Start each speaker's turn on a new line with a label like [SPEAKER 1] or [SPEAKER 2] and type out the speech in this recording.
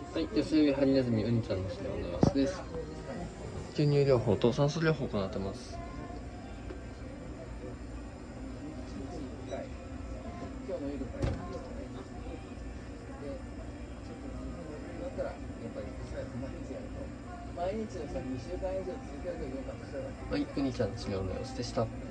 [SPEAKER 1] はい、ヨシエビハリネズミウニちゃんの治療の様子です。吸入療法と酸素療法を行ってます。毎日の2週間以上続けると良かった。はい、ウニちゃんの治療の様子でした。